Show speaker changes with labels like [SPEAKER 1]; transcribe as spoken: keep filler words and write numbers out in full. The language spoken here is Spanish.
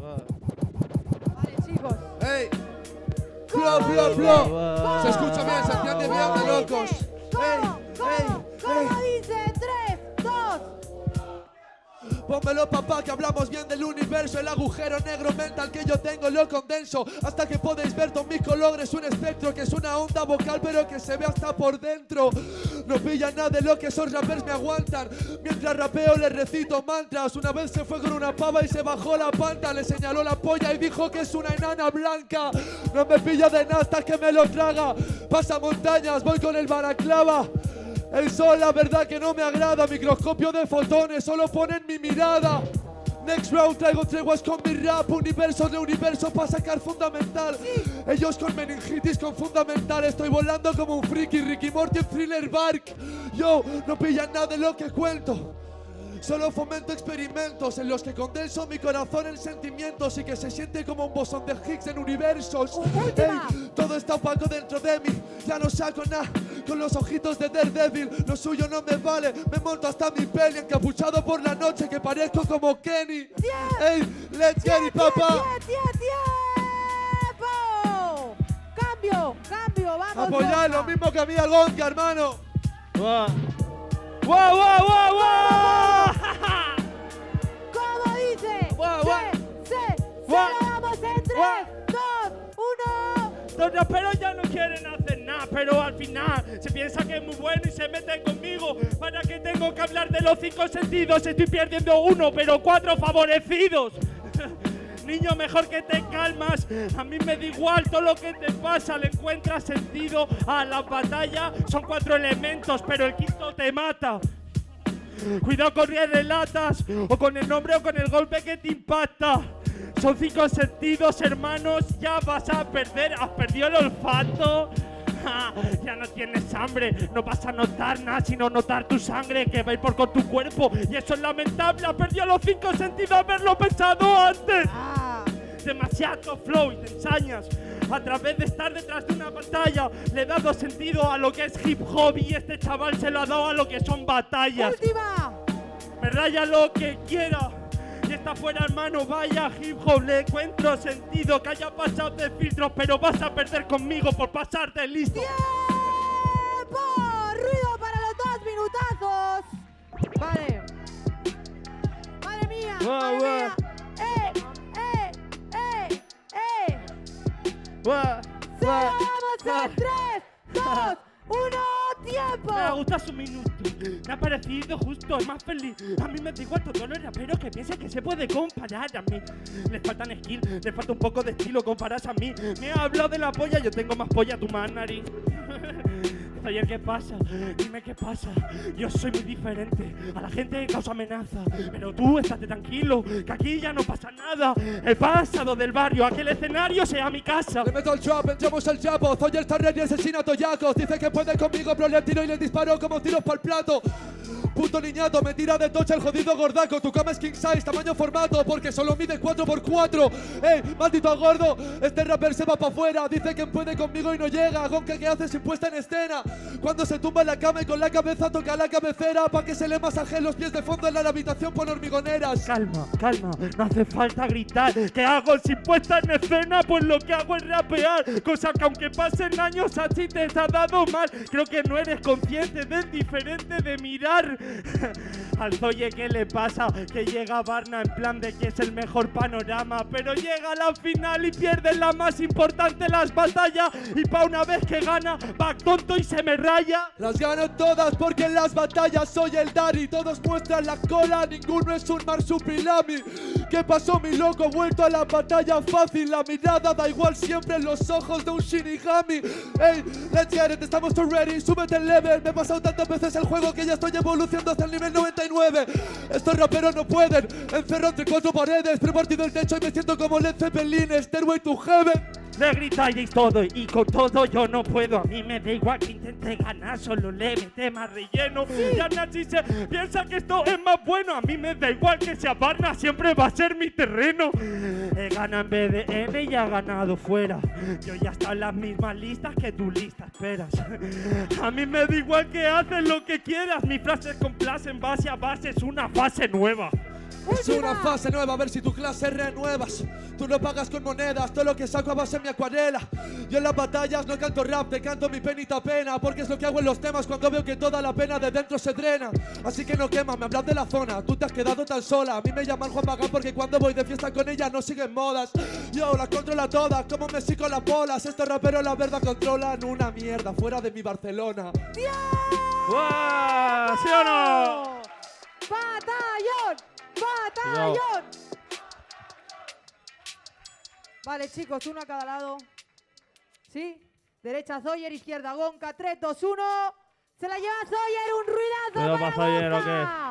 [SPEAKER 1] Vale, chicos.
[SPEAKER 2] ¡Ey! ¡Flow, flow, flow! Se escucha bien, se entiende bien de locos. ¡Ey! ¡Ey!
[SPEAKER 1] ¿Cómo dice? Tres, dos.
[SPEAKER 2] Pónmelo, papá, que hablamos bien del universo. El agujero negro mental que yo tengo lo condenso hasta que podéis ver todos mis colores. Un espectro que es una onda vocal pero que se ve hasta por dentro. No pilla nada de lo que esos rappers me aguantan. Mientras rapeo les recito mantras. Una vez se fue con una pava y se bajó la panta. Le señaló la polla y dijo que es una enana blanca. No me pilla de nada hasta que me lo traga. Pasa montañas, voy con el balaclava. El sol, la verdad que no me agrada. Microscopio de fotones, solo ponen mi mirada. Next round traigo treguas con mi rap. Universo de universo para sacar fundamental. Ellos con meningitis con fundamental. Estoy volando como un friki. Ricky Morty en Thriller Bark. Yo, no pillan nada de lo que cuento. Solo fomento experimentos en los que condenso mi corazón en sentimientos y que se siente como un bosón de Higgs en universos. Ey, todo está opaco dentro de mí, ya no saco nada con los ojitos de Daredevil. Lo suyo no me vale, me monto hasta mi peli encapuchado por la noche que parezco como Kenny. Ey, let's get it, papá.
[SPEAKER 1] ¡Tiempo! Cambio, cambio, vamos.
[SPEAKER 2] Apoyar lo mismo que a mí al Gonka, hermano.
[SPEAKER 3] ¡Guau, guau, guau, guau! guau!
[SPEAKER 1] ¿Cómo dice?
[SPEAKER 3] Guau, guau.
[SPEAKER 1] Se, se, se
[SPEAKER 3] Guau.
[SPEAKER 1] lo damos en tres,
[SPEAKER 3] Guau.
[SPEAKER 1] dos, uno.
[SPEAKER 3] Los raperos ya no quieren hacer nada, pero al final se piensa que es muy bueno y se meten conmigo. ¿Para qué tengo que hablar de los cinco sentidos? Estoy perdiendo uno, pero cuatro favorecidos. Niño, mejor que te calmas. A mí me da igual todo lo que te pasa. Le encuentras sentido a la batalla. Son cuatro elementos, pero el quinto te mata. Cuidado con relatas o con el nombre o con el golpe que te impacta. Son cinco sentidos, hermanos. Ya vas a perder. ¿Has perdido el olfato? Ja, ya no tienes hambre. No vas a notar nada sino notar tu sangre que va a ir por con tu cuerpo. Y eso es lamentable. Has perdido los cinco sentidos haberlo pensado antes.
[SPEAKER 1] Ah.
[SPEAKER 3] Demasiado flow y te ensañas. A través de estar detrás de una pantalla le he dado sentido a lo que es hip hop y este chaval se lo ha dado a lo que son batallas.
[SPEAKER 1] Última.
[SPEAKER 3] Me raya lo que quiera. Y está fuera, hermano, vaya hip hop, le encuentro sentido. Que haya pasado de filtros, pero vas a perder conmigo por pasarte listo.
[SPEAKER 1] ¡Tiempo! ¡Ruido para los dos minutazos! Vale. Madre mía,
[SPEAKER 3] Guau,
[SPEAKER 1] madre
[SPEAKER 3] guau.
[SPEAKER 1] mía. ¡Eh, eh, eh, eh!
[SPEAKER 3] Guau,
[SPEAKER 1] ¡Se lo
[SPEAKER 3] guau,
[SPEAKER 1] damos
[SPEAKER 3] guau.
[SPEAKER 1] en tres, dos, uno! ¡Tiempo!
[SPEAKER 3] Me gusta su minuto, me ha parecido justo, más feliz. A mí me da igual todos los raperos que piensen que se puede comparar a mí. Les faltan skills, les falta un poco de estilo, comparas a mí. Me ha hablado de la polla, yo tengo más polla, tu más nariz. Ayer, ¿qué pasa? Dime qué pasa. Yo soy muy diferente. A la gente causa amenaza. Pero tú, estate tranquilo, que aquí ya no pasa nada. He pasado del barrio a que el escenario sea mi casa.
[SPEAKER 2] Le meto el trap, entramos al chapo. Soy el Tarrer y asesina toyacos. Dice que puede conmigo, pero le tiro y le disparo como tiros pa'l plato. Puto niñato, me tira de tocha el jodido gordaco. Tu cama es king size, tamaño formato, porque solo mide cuatro por cuatro. Ey, maldito gordo, este rapper se va pa' afuera. Dice que puede conmigo y no llega. Gonka, ¿qué hace sin puesta en escena? Cuando se tumba en la cama y con la cabeza toca la cabecera, pa' que se le masajeen los pies de fondo en la habitación por hormigoneras.
[SPEAKER 3] Calma, calma, no hace falta gritar. ¿Qué hago sin puesta en escena? Pues lo que hago es rapear. Cosa que aunque pasen años a ti te ha dado mal. Creo que no eres consciente del diferente de mirar. Al Zoye, ¿qué le pasa? Que llega Barna en plan de que es el mejor panorama, pero llega a la final y pierde la más importante, las batallas. Y pa' una vez que gana, va tonto y se me raya.
[SPEAKER 2] Las gano todas porque en las batallas soy el Dari. Todos muestran la cola, ninguno es un marsupilami. ¿Qué pasó, mi loco? Vuelto a la batalla fácil. La mirada da igual siempre en los ojos de un Shinigami. Ey, let's get it, estamos todo ready. Súbete el level. Me he pasado tantas veces el juego que ya estoy evolucionando hasta el nivel noventa y nueve. Estos raperos no pueden. Encerro entre cuatro paredes. Prepartido el techo y me siento como Led Zeppelin. Stairway to Heaven.
[SPEAKER 3] Le gritáis todo y con todo yo no puedo. A mí me da igual que intente ganar, solo le mete más relleno. Ya Nachi se piensa que esto es más bueno. A mí me da igual que sea Barna, siempre va a ser mi terreno. He ganado en B D N y ha ganado fuera. Yo ya estoy en las mismas listas que tu lista esperas. A mí me da igual que haces lo que quieras. Mis frases complacen base a base, es una fase nueva.
[SPEAKER 2] Es una
[SPEAKER 1] Última.
[SPEAKER 2] fase nueva, a ver si tu clase renuevas. Tú no pagas con monedas, todo lo que saco a base en mi acuarela. Yo en las batallas no canto rap, te canto mi penita pena, porque es lo que hago en los temas cuando veo que toda la pena de dentro se drena. Así que no quema, me hablas de la zona, tú te has quedado tan sola. A mí me llaman Juan Magán porque cuando voy de fiesta con ella no siguen modas. Yo las controla todas, como Messi con las bolas. Estos raperos la verdad controlan una mierda fuera de mi Barcelona.
[SPEAKER 3] ¡Guau! ¿Sí o no?
[SPEAKER 1] ¡Batallón! ¡Batallón! Vale, chicos, uno a cada lado. ¿Sí? Derecha Zoyer, izquierda Gonka. tres, dos, uno. Se la lleva Zoyer, un ruidazo
[SPEAKER 3] ¿Pero
[SPEAKER 1] para
[SPEAKER 3] para Zoyer o
[SPEAKER 1] Gonka.